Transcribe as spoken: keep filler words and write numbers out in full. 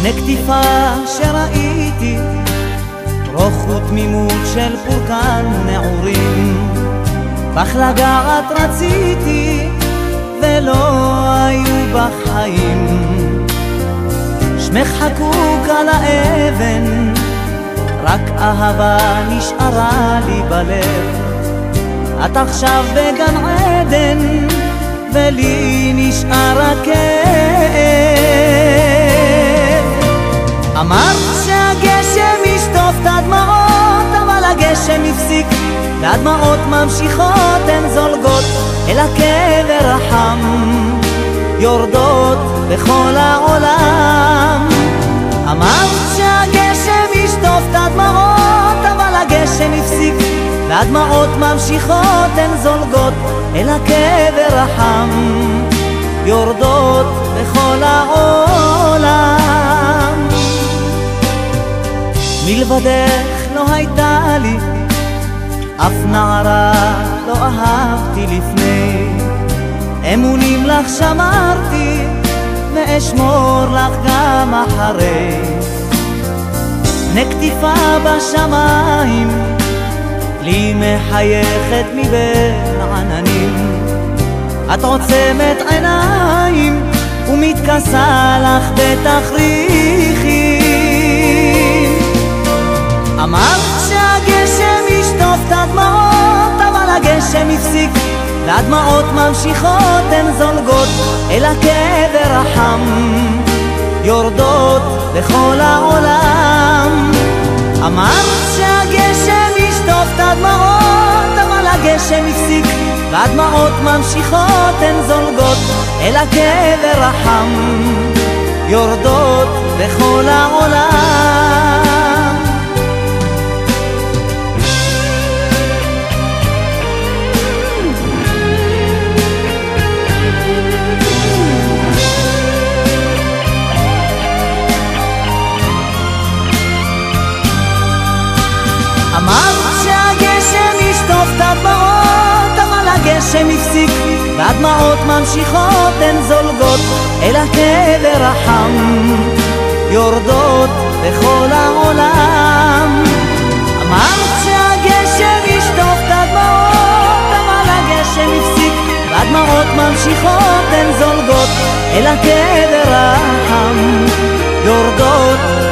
פני קטיפה שראיתי, רוך ותמימות של פורקן נעורים, בך לגעת רציתי ולא היו בחיים. שמך חקוק על האבן, רק אהבה נשארה לי בלב. את עכשיו בגן עדן ולי נשאר הכאב. אמרת שהגשם ישטוף את הדמעות, אבל הגשם הפסיק והדמעות ממשיכות, הן זולגות אל הקבר החם, יורדות בכל העולם. אמרת שהגשם ישטוף את הדמעות, אבל הגשם הפסיק והדמעות ממשיכות, הן זולגות אל הקבר החם, יורדות בכל העולם. מלבדך לא הייתה לי אף נערה, לא אהבתי לפני. אמונים לך שמרתי ואשמור לך גם אחרי. פני קטיפה בשמיים לי מחייכת מבין עננים, את עוצמת עיניים ומתכסה לך בתכריכים. אמרת שהגשם ישטוף את הדמעות, אבל הגשם הפסיק והדמעות ממשיכות, הן זולגות אל הקבר החם, יורדות בכל העולם. אמרת שהגשם ישטוף את הדמעות, אבל הגשם הפסיק והדמעות ממשיכות, הן זולגות אל הקבר החם, יורדות בכל העולם. אמרת שהגשם ישטוף את הדמעות, אבל הגשם הפסיק והדמעות ממשיכות, הן זולגות אל הקבר החם, יורדות בכל העולם. אמרת שהגשם ישטוף את הדמעות, אבל הגשם הפסיק והדמעות ממשיכות, הן זולגות אל הקבר החם, יורדות